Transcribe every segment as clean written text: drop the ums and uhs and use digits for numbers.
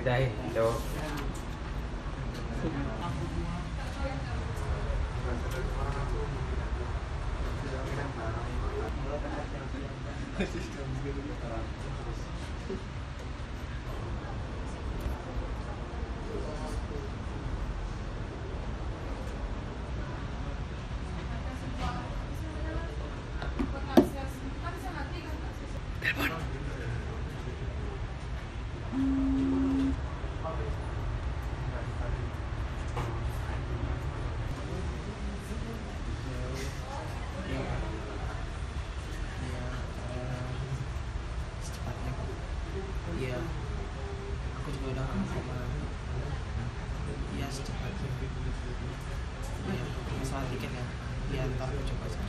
Dai, cowok. Iya, aku juga udah sama. Iya secepatnya. Iya, masalah tiket ya. Iya, ntar aku coba cari.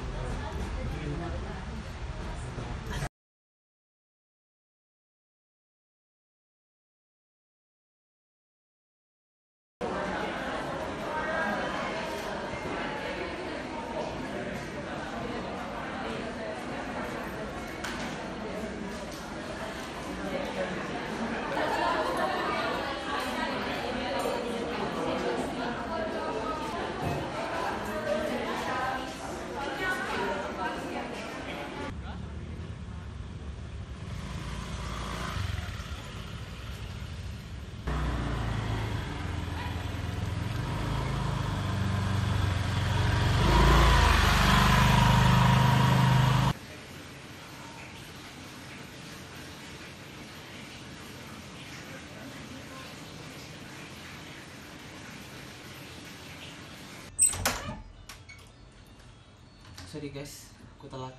Sorry guys, aku telat.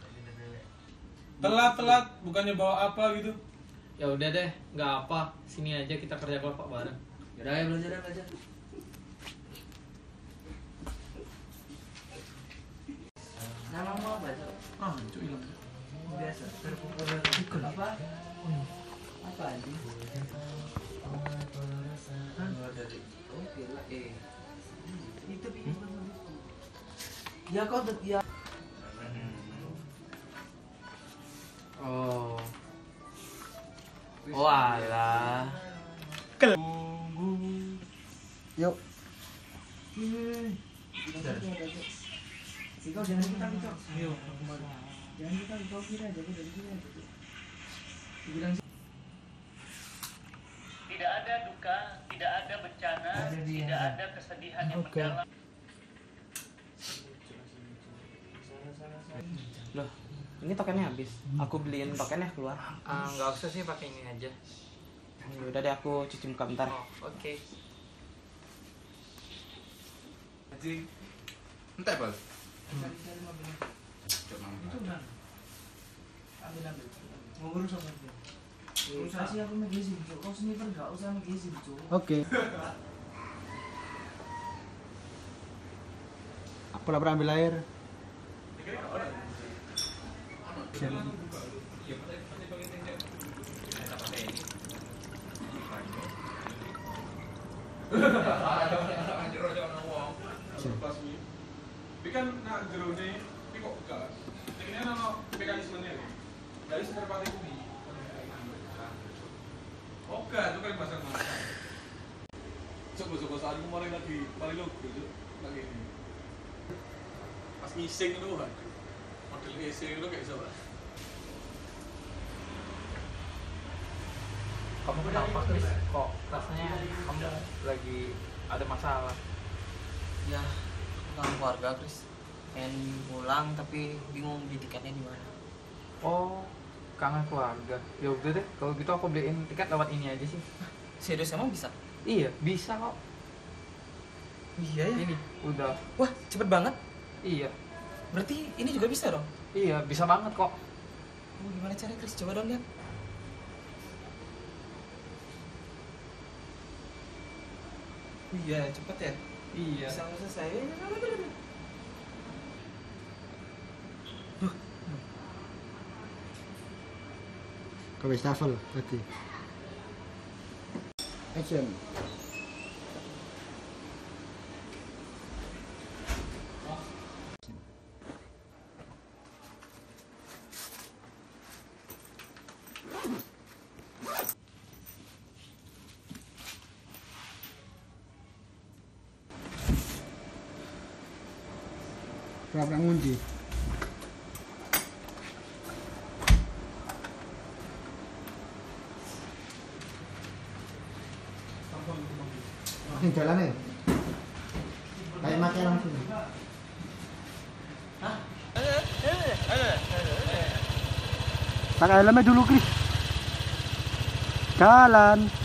Telat bukannya bawa apa gitu. Ya udah deh, nggak apa. Sini aja kita kerja kelompok bareng. Yaudah ya belajar. Namamu apa? Cuk hilang. Biasa, terkumpul ikut apa? Apa anjing? Oh, gila itu ya kau ya. Oh. Walah. Yuk. Kau jangan kita kicau. Yuk, jangan kita kau kira aja, dari kira aja. Bilang tidak ada duka, tidak ada bencana, tidak ada kesedihan yang mendalam. Loh, ini tokennya habis. Aku beliin tokennya keluar. Nggak usah sih, pakai ini aja. Ya udah deh, aku cuci muka bentar. Oh, oke. Anjing. Entar, Bos. Mau urus apa dia? Usah sih aku magazine, kau sniper gak usah magazine, Oke. Aku lapar ambil air. Tapi kan nak jerone, tapi kok enggak? Ini ana mekanismenya. Dari sekedar pakai bumi. Oke, itu kan masalah. Coba saat kemarin lagi paling logo itu lagi ini. Pas ngising itu kan. Model ngising itu kayak siapa? Kamu kenapa, Chris? Kok rasanya kamu lagi ada masalah? Ya, kangen keluarga, Chris. Pengen pulang tapi bingung di tiketnya di mana. Oh, kangen keluarga. Ya udah deh, kalau gitu aku beliin tiket lewat ini aja sih. Serius emang bisa? Iya, bisa kok. Iya ya. Ini udah. Wah, cepet banget. Iya. Berarti ini juga bisa dong? Iya, bisa banget kok. Oh, gimana caranya, Chris? Coba dong lihat. Iya, cepet ya. Iya. Bisa selesai. Kau shuffle berarti. Action. Pura-pura ngunci. Langsung jalan ya? Kayak mati langsung. Pakai helmnya dulu, Kris. Jalan.